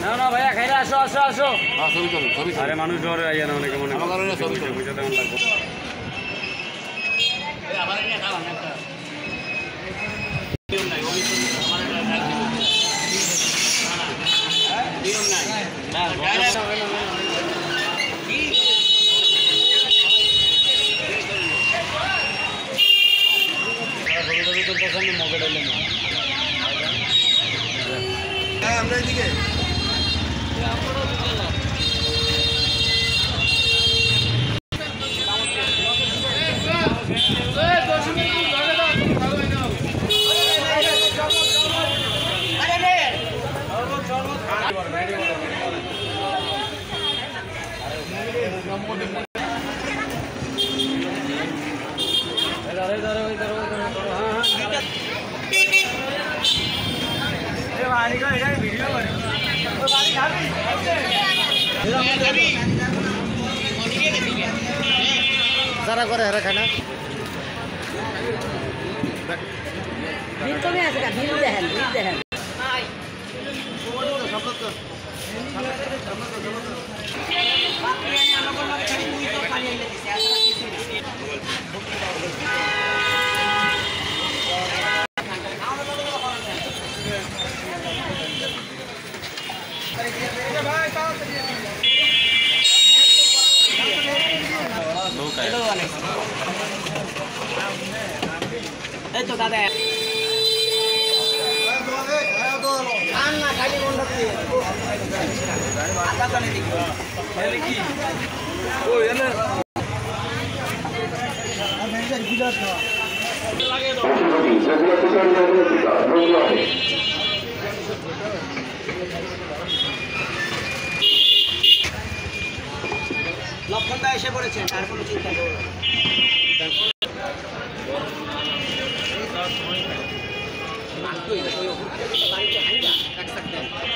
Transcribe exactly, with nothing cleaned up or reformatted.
না না ভাইয়া খাইরা আসো আসো আসো। হ্যাঁ ছবি করুন ছবি। আরে মানুষ ডরে আইয়া না অনেকে মনে আমার কারণে ছবি করুন বুঝতে তেমন লাগবে। এই আবার এটা খাওয়া না একটা নিয়ম নাই ওই আমার এটা নিয়ম নাই না ডাইরেক্ট কি আমরা এদিকে যারা করে হেরা খায় না বিল কমে আছে না বিল দেখেন বিল দেখেন এই তো দাদা না খালি বন্ধ দিয়ে আদা কানে দেখি এলে কি ও এলে আমি এটা গিলাস খাওয়া লাগে দাও লক্ষণদা এসে পড়েছেন আর কোনো চিন্তা নেই বাড়িতে আইবা এক সেকেন্ড